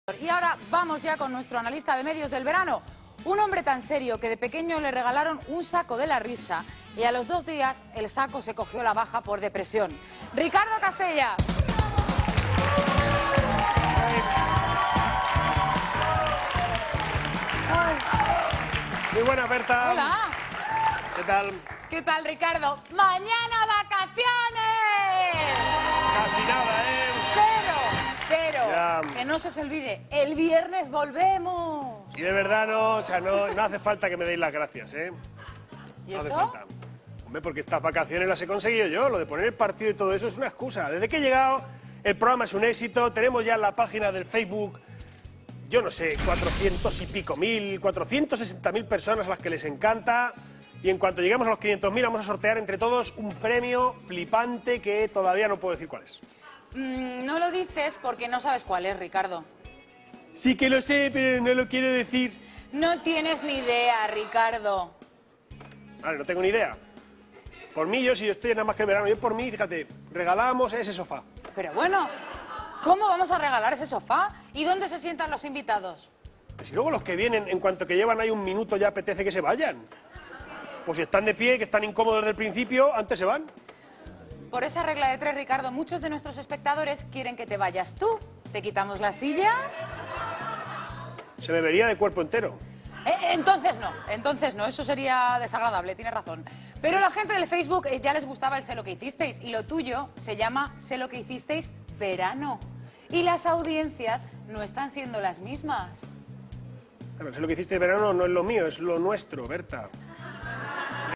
Y ahora vamos ya con nuestro analista de medios del verano. Un hombre tan serio que de pequeño le regalaron un saco de la risa y a los 2 días el saco se cogió la baja por depresión. Ricardo Castella. Muy buenas, Berta. Hola. ¿Qué tal? ¿Qué tal, Ricardo? ¡Mañana vacaciones! Casi nada, ¿eh? Pero, Ya. que no se os olvide, el viernes volvemos. Y de verdad no, no hace falta que me deis las gracias, ¿eh? ¿Y No hace eso? falta. Hombre, porque estas vacaciones las he conseguido yo. Lo de poner el partido y todo eso es una excusa. Desde que he llegado, el programa es un éxito. Tenemos ya en la página del Facebook, yo no sé, 400 y pico mil, 460.000 personas a las que les encanta. Y en cuanto lleguemos a los 500.000 vamos a sortear entre todos un premio flipante que todavía no puedo decir cuál es. No lo dices porque no sabes cuál es, Ricardo. Sí que lo sé, pero no lo quiero decir. No tienes ni idea, Ricardo. Vale, no tengo ni idea. Por mí, yo si estoy nada más que el verano, yo por mí, fíjate, regalábamos ese sofá. Pero bueno, ¿cómo vamos a regalar ese sofá? ¿Y dónde se sientan los invitados? Pues si luego los que vienen, en cuanto que llevan ahí un minuto, ya apetece que se vayan. Pues si están de pie, que están incómodos desde el principio, antes se van. Por esa regla de 3, Ricardo, muchos de nuestros espectadores quieren que te vayas tú. ¿Te quitamos la silla? Se me vería de cuerpo entero. Entonces no, eso sería desagradable, tienes razón. Pero la gente del Facebook ya les gustaba el Sé lo que hicisteis, y lo tuyo se llama Sé lo que hicisteis verano. Y las audiencias no están siendo las mismas. Claro, sé lo que hiciste en verano no es lo mío, es lo nuestro, Berta.